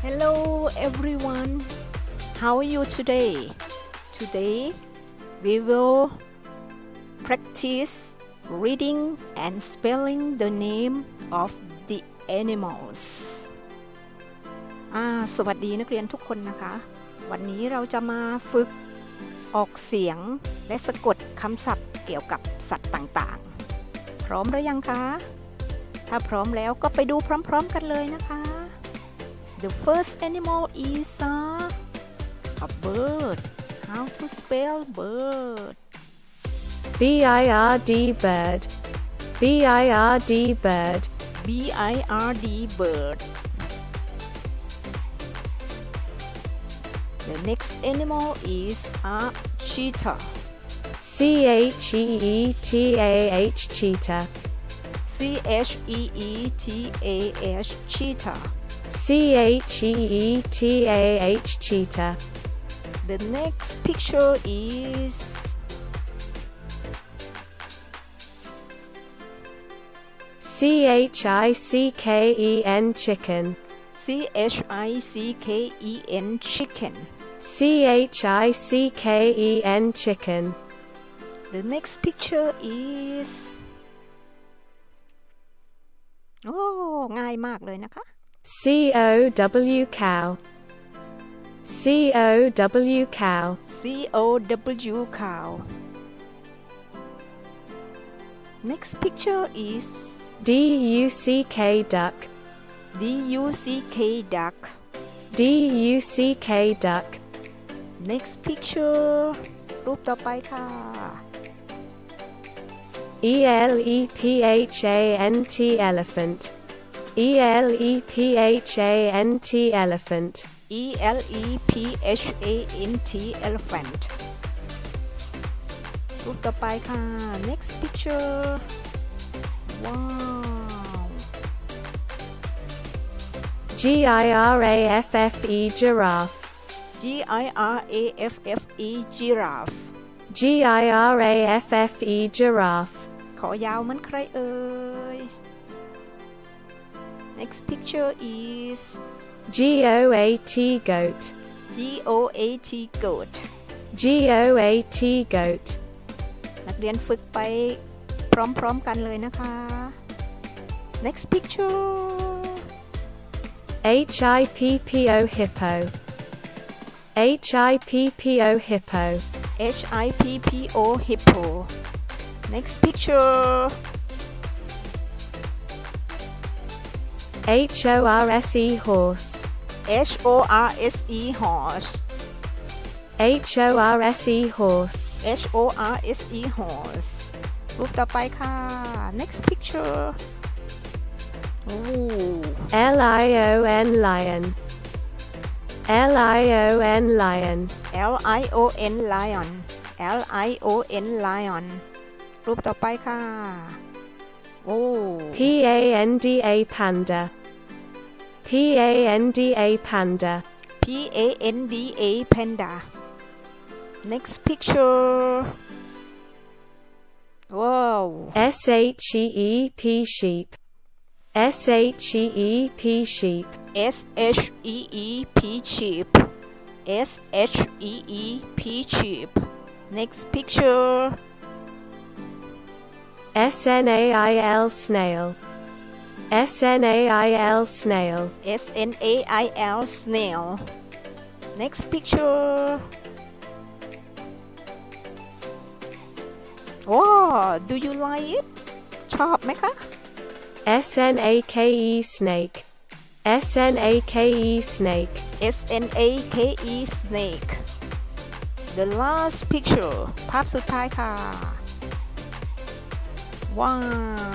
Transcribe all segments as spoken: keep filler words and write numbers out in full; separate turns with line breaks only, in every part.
Hello everyone, how are you today? Today we will practice reading and spelling the name of the animals อ่าสวัสดีนักเรียนทุกคนนะคะวันนี้เราจะมาฝึกออกเสียงและสะกดคำศัพท์เกี่ยวกับสัตว์ต่างๆพร้อมหรือยังคะถ้าพร้อมแล้วก็ไปดูพร้อมๆกันเลยนะคะ The first animal is a, a bird. How to spell bird?
B I R D bird. B I R D bird.
B I R D bird. The next animal is a cheetah.
C H E E T A H cheetah.
C H E E T A H cheetah.
C H E E T A H cheetah.
The next picture is
C H I C K E N chicken.
C H I C K E N chicken.
C H I C K E N chicken.
The next picture is โอ้ง่ายมากเลยนะคะ
C O W cow. C O W cow.
C O W cow. Next picture is
D U C K duck.
D U C K duck.
D U C K duck.
Next picture รูปต่อไปค่ะ
E L E P H A N T elephant. E L E P H A N T elephant.
E L E P H A N T elephant รูปต่อไปค่ะ Next picture ว้าว
G I R A F F E giraffe.
G I R A F F E giraffe
G I R A F F E giraffe.
ขอยาวเหมือนใครเอ่ย Next picture is
G O A T goat.
G O A T goat
G O A T goat.
นักเรียนฝึกไปพร้อมๆกันเลยนะคะ Next picture
H I P P O hippo. H I P P O hippo.
H I P P O hippo Next picture
H O R S E horse.
H O R S E horse
H O R S E horse.
H O R S E horse รูปต่อไปค่ะ Next picture โอ้
L I O N lion. L I O N lion.
L I O N lion L I O N lion รูปต่อไปค่ะโอ้
P A N D A panda. P A N D A panda.
P A N D A panda Next picture ว้าว
S H E E P sheep. S H E E P sheep.
S H E E P sheep S H E E P sheep Next picture
S N A I L snail. S N A I L snail.
S N A I L snail Next picture ว้าว Do you like it ชอบไหมคะ
S N A K E snake. S N A K E snake.
S N A K E snake The last picture ภาพสุดท้ายค่ะว้าว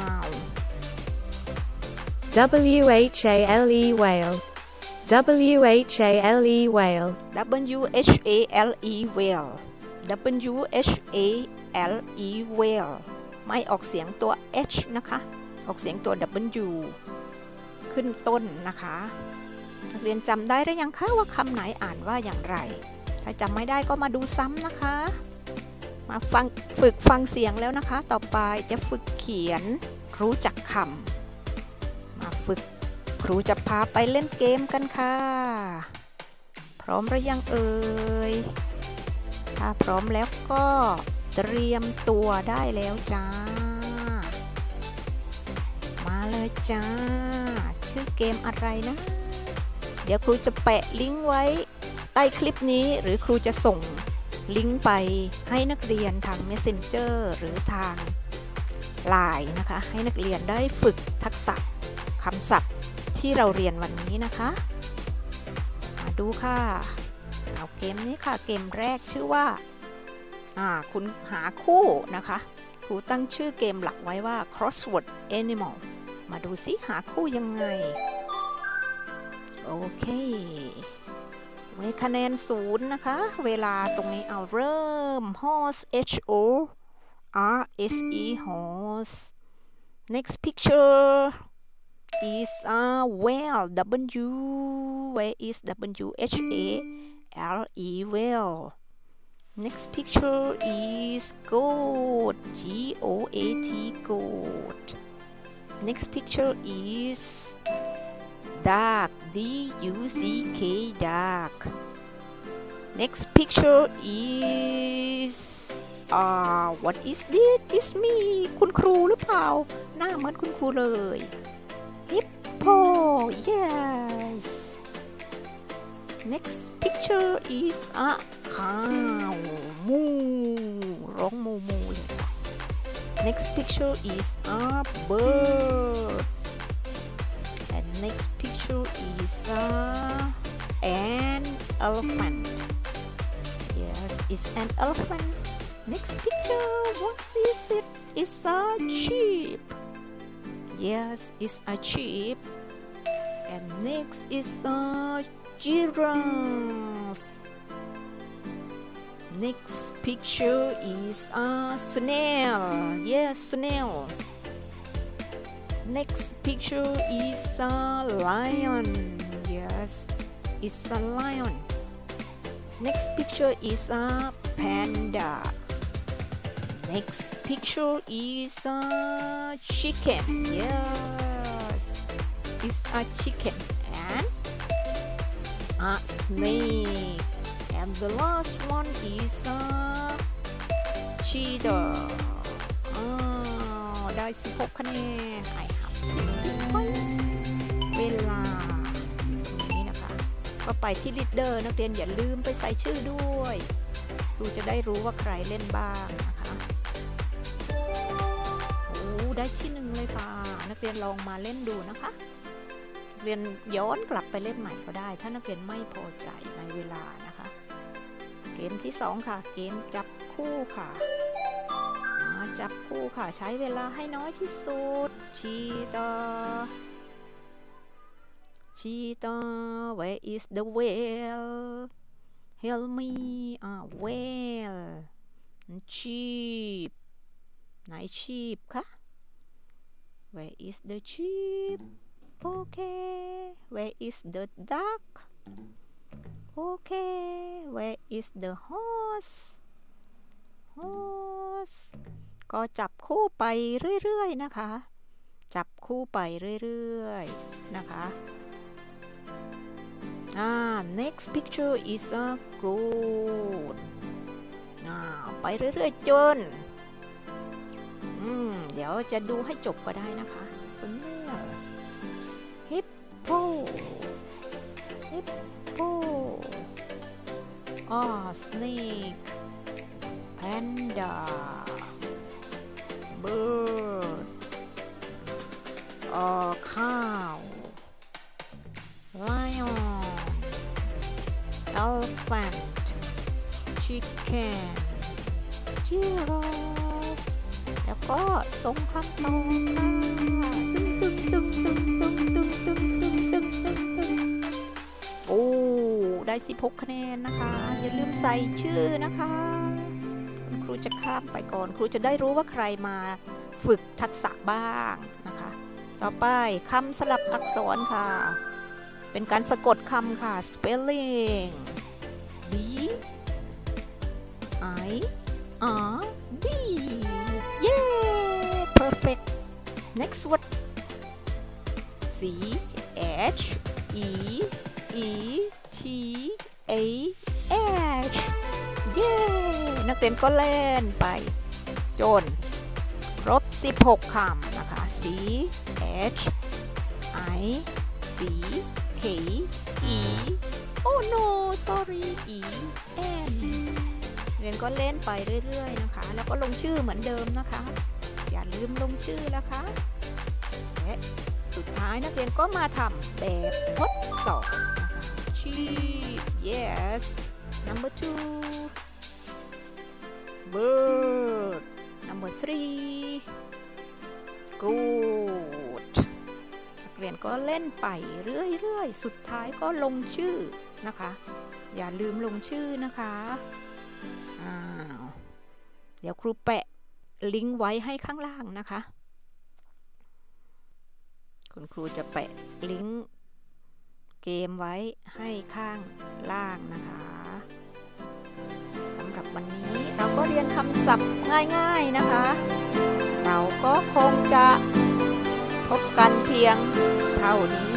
W H A L E whale. W H A L E whale.
W H A L E whale W H A L E whale ไม่ออกเสียงตัว H นะคะออกเสียงตัว W ขึ้นต้นนะคะนักเรียนจำได้หรือยังคะว่าคำไหนอ่านว่าอย่างไรถ้าจำไม่ได้ก็มาดูซ้ำนะคะมาฟังฝึกฟังเสียงแล้วนะคะต่อไปจะฝึกเขียนรู้จักคำมาฝึกครูจะพาไปเล่นเกมกันค่ะพร้อมหรือยังเอ่ยถ้าพร้อมแล้วก็เตรียมตัวได้แล้วจ้ามาเลยจ้าชื่อเกมอะไรนะเดี๋ยวครูจะแปะลิงก์ไว้ใต้คลิปนี้หรือครูจะส่งลิงก์ไปให้นักเรียนทาง Messenger หรือทาง ไลน์ นะคะให้นักเรียนได้ฝึกทักษะคำศัพท์ที่เราเรียนวันนี้นะคะมาดูค่ะเอาเกมนี้ค่ะเกมแรกชื่อว่าอ่าคุณหาคู่นะคะครูตั้งชื่อเกมหลักไว้ว่า crossword animal มาดูซิหาคู่ยังไงโอเคในคะแนนศูนย์นะคะเวลาตรงนี้เอาเริ่ม horse h o r s e horse next picture is a whale w where is w h a l e whale next picture is goat g o a t goat next picture is duck d u c k duck next picture is uh, what is this is me คุณครูหรือเปล่าหน้าเหมือนคุณครูเลย hippo yes next picture is a cow มูร้องมูมูเลย next picture is a bird and next picture is a an elephant yes it's an elephant next picture what is it it's a sheep yes it's a sheep and next is a giraffe next picture is a snail yes snail next picture is a lion yes it's a lion next picture is a panda next picture is a chicken yes it's a chicken and a snake and the last one is a cheetah อ๋อได้สิบหกคะแนน I have sixty points เวลาตรงนี้นะคะก็ไปที่ leader นักเรียนอย่าลืมไปใส่ชื่อด้วยครูจะได้รู้ว่าใครเล่นบ้างนะคะโอ้ได้ที่หนึ่งเลยค่ะนักเรียนลองมาเล่นดูนะคะเรียนย้อนกลับไปเล่นใหม่ก็ได้ถ้านักเรียนไม่พอใจในเวลานะคะเกมที่สองค่ะเกมจับคู่ค่ะจับคู่ค่ะใช้เวลาให้น้อยที่สุดชีตาชีตา where is the whale help me อ่า whale sheep ไหน sheep คะ where is the sheep okay where is the duck okay where is the horse horse ก็จับคู่ไปเรื่อยๆนะคะจับคู่ไปเรื่อยๆนะคะอ่า next picture is a goat อ่าไปเรื่อยๆจนอืมเดี๋ยวจะดูให้จบก็ได้นะคะสนเนี่ย hippo hippo อ่า snake panda bird uh, cow lion elephant chicken giraffe แล้วก็ทรงคำตอบค่ะตึงตึงตึงตึงตึงตึงตึงตึงตึงตึงตึงโอ้ได้สิบหกคะแนนนะคะอย่าลืมใส่ชื่อนะคะครูจะข้ามไปก่อนครูจะได้รู้ว่าใครมาฝึกทักษะบ้างนะคะต่อไปคำสลับอักษรค่ะเป็นการสะกดคำค่ะ spelling b i r d yeah perfect next word c H E E T A H เย้นักเรียนก็เล่นไปจนครบสิบหกคำนะคะ C H I C K E oh no sorry E N เรียนก็เล่นไปเรื่อยๆนะคะแล้วก็ลงชื่อเหมือนเดิมนะคะอย่าลืมลงชื่อนะคะและสุดท้ายนักเรียนก็มาทำแบบทดสอบนะคะ Sheep yes number two bird number three good นักเรียนก็เล่นไปเรื่อยๆสุดท้ายก็ลงชื่อนะคะอย่าลืมลงชื่อนะคะอ้าวเดี๋ยวครูแปะลิงก์ไว้ให้ข้างล่างนะคะคุณครูจะแปะลิงก์เกมไว้ให้ข้างล่างนะคะสำหรับวันนี้เราก็เรียนคำศัพท์ง่ายๆนะคะเราก็คงจะพบกันเพียงเท่านี้